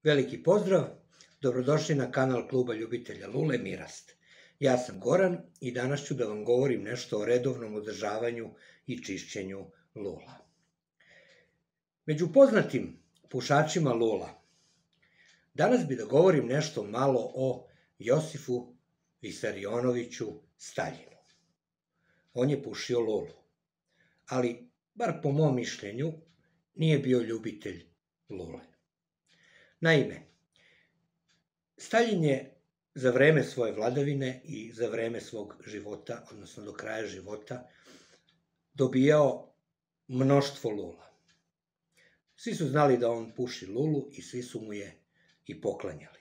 Veliki pozdrav, dobrodošli na kanal Kluba ljubitelja lule Mirast. Ja sam Goran i danas ću da vam govorim nešto o redovnom održavanju i čišćenju lula. Među poznatim pušačima lula, danas bi da govorim nešto malo o Josifu Visarionoviću Staljinu. On je pušio lulu, ali, bar po mom mišljenju, nije bio ljubitelj lule. Naime, Staljin je za vreme svoje vladavine i za vreme svog života, odnosno do kraja života, dobijao mnoštvo lula. Svi su znali da on puši lulu i svi su mu je i poklanjali.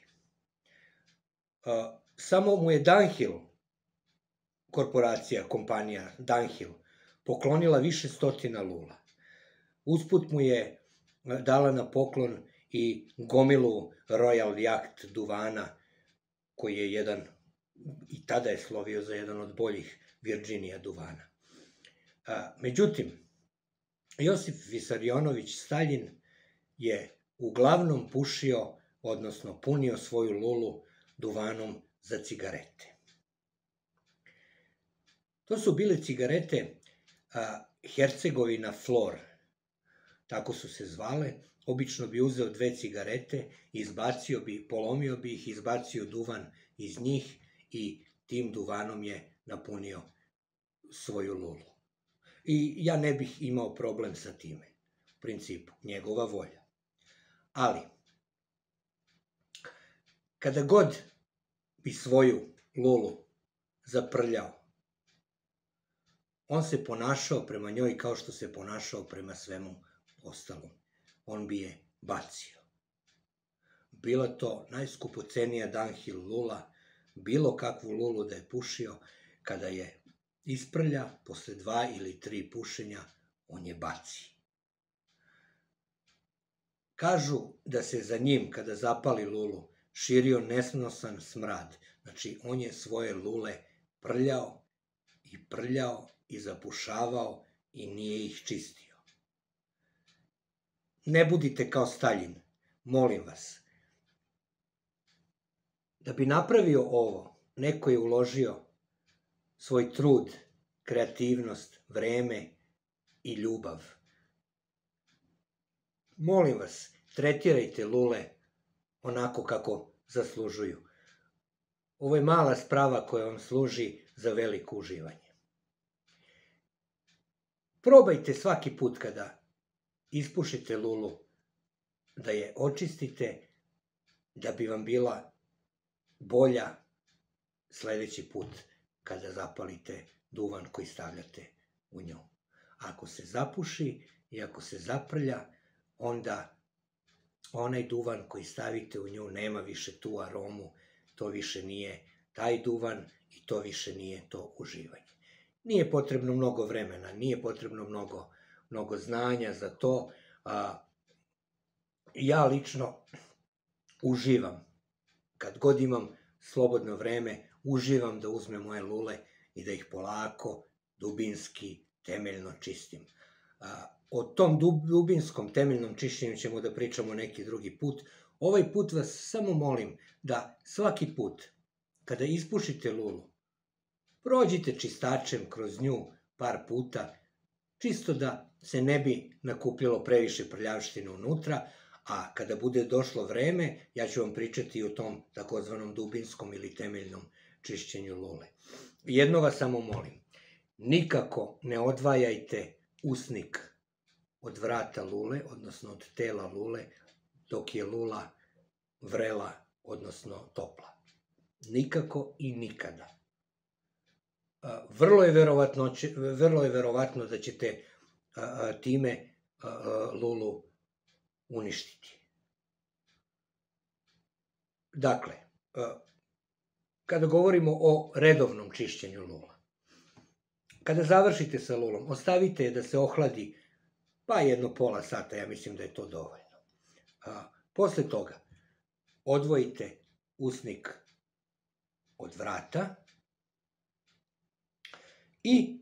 Samo mu je Dunhill, korporacija, kompanija Dunhill, poklonila više stotina lula. Usput mu je dala na poklon i gomilu Royal Yacht duvana, koji je jedan, i tada je slovio za jedan od boljih Virginia duvana. Međutim, Josif Visarionović Staljin je uglavnom pušio, odnosno punio svoju lulu duvanom za cigarete. To su bile cigarete Hercegovina Flor, tako su se zvale. Obično bi uzeo 2 cigarete, polomio bi ih, izbacio duvan iz njih i tim duvanom je napunio svoju lulu. I ja ne bih imao problem sa time, u principu, njegova volja. Ali, kada god bi svoju lulu zaprljao, on se ponašao prema njoj kao što se ponašao prema svemu ostalom. On bi je bacio. Bila to najskupocenija Dunhill lula, bilo kakvu lulu da je pušio, kada je isprlja, posle 2 ili 3 pušenja, on je baci. Kažu da se za njim, kada zapali lulu, širio nesnosan smrad. Znači, on je svoje lule prljao i zapušavao i nije ih čistio. Ne budite kao Staljin, molim vas. Da bi napravio ovo, neko je uložio svoj trud, kreativnost, vreme i ljubav. Molim vas, tretirajte lule onako kako zaslužuju. Ovo je mala sprava koja vam služi za veliko uživanje. Probajte svaki put kada ispušite lulu, da je očistite, da bi vam bila bolja sledeći put kada zapalite duvan koji stavljate u nju. Ako se zapuši i ako se zaprlja, onda onaj duvan koji stavite u nju nema više tu aromu, to više nije taj duvan i to više nije to uživanje. Nije potrebno mnogo vremena, nije potrebno mnogo znanja za to. Ja lično uživam, kad god imam slobodno vreme, uživam da uzmem moje lule i da ih polako, dubinski, temeljno čistim. O tom dubinskom, temeljnom čišćenju ćemo da pričamo neki drugi put. Ovaj put vas samo molim da svaki put, kada ispušite lulu, prođite čistačem kroz nju par puta, čisto da se ne bi nakupljalo previše prljavštine unutra, a kada bude došlo vreme, ja ću vam pričati i o tom takozvanom dubinskom ili temeljnom čišćenju lule. Jedno vas samo molim, nikako ne odvajajte usnik od vrata lule, odnosno od tela lule, dok je lula vrela, odnosno topla. Nikako i nikada. Vrlo je verovatno da ćete time lulu uništiti. Dakle, kada govorimo o redovnom čišćenju lula, kada završite sa lulom, ostavite je da se ohladi pa jedno pola sata, ja mislim da je to dovoljno. Posle toga, odvojite usnik od vrata i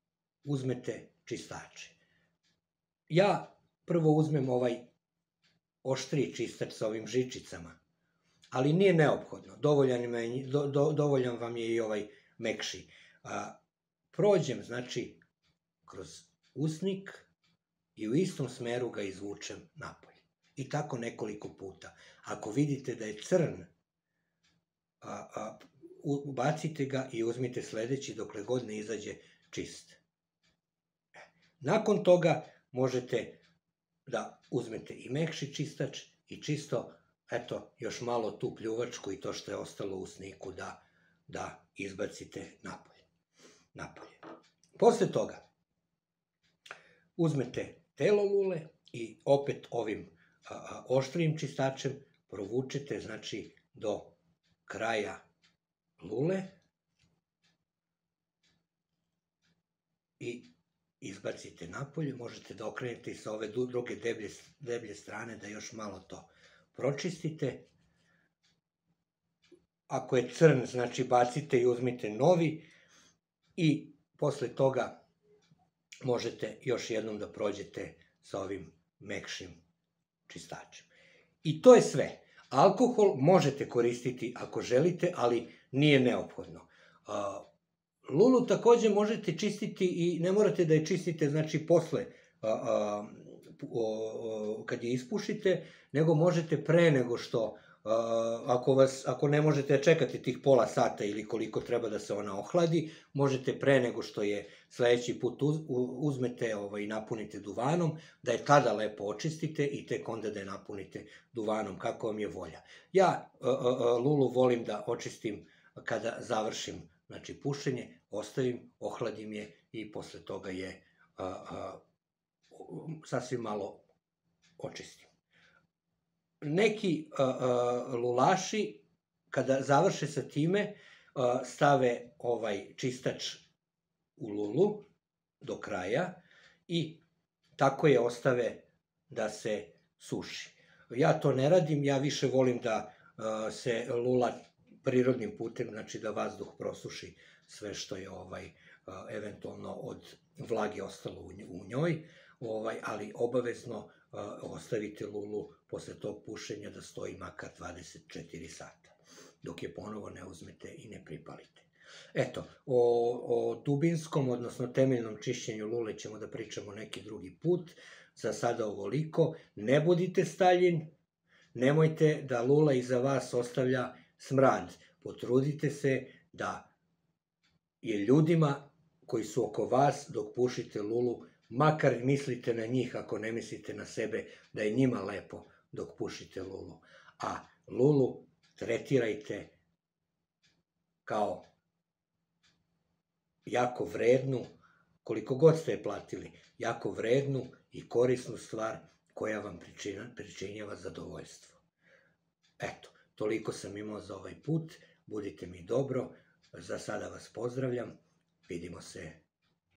uzmete čistače. Ja prvo uzmem ovaj oštriji čistač sa ovim žičicama, ali nije neophodno, dovoljan vam je i ovaj mekši. Prođem, znači, kroz usnik i u istom smeru ga izvučem napolje. I tako nekoliko puta. Ako vidite da je crn, ubacite ga i uzmite sledeći dokle god ne izađe čist. Nakon toga možete da uzmete i mekši čistač i čisto, eto, još malo tu pljuvačku i to što je ostalo u usniku da izbacite napolje. Posle toga uzmete telo lule i opet ovim oštrijim čistačem provučete, znači, do kraja lule i izbacite napolje. Možete da okrenete i sa ove druge deblje strane da još malo to pročistite. Ako je crn, znači bacite i uzmite novi i posle toga možete još jednom da prođete sa ovim mekšim čistačem. I to je sve. Alkohol možete koristiti ako želite, ali nije neophodno. Lulu takođe možete čistiti i ne morate da je čistite, znači, posle, kad je ispušite, nego možete pre nego što, ako ne možete da čekate tih pola sata ili koliko treba da se ona ohladi, možete pre nego što je sledeći put uzmete i napunite duvanom, da je tada lepo očistite i tek onda da je napunite duvanom, kako vam je volja. Ja lulu volim da očistim kada završim, znači, pušenje, ostavim, ohladim je i posle toga je sasvim malo očistim. Neki lulaši, kada završe sa time, stave ovaj čistač u lulu do kraja i tako je ostave da se suši. Ja to ne radim, ja više volim da se lula prirodnim putem, znači da vazduh prosuši sve što je eventualno od vlage ostalo u njoj, ali obavezno ostavite lulu posle tog pušenja da stoji makar 24 sata, dok je ponovo ne uzmete i ne pripalite. Eto, o dubinskom, odnosno temeljnom čišćenju lule ćemo da pričamo neki drugi put. Za sada ovoliko. Ne budite Staljin, nemojte da lula iza vas ostavlja smrad. Potrudite se da je ljudima koji su oko vas dok pušite lulu, makar mislite na njih ako ne mislite na sebe, da je njima lepo dok pušite lulu. A lulu tretirajte kao jako vrednu, koliko god ste je platili, jako vrednu i korisnu stvar koja vam pričinjava zadovoljstvo. Eto, toliko sam imao za ovaj put, budite mi dobro, za sada vas pozdravljam, vidimo se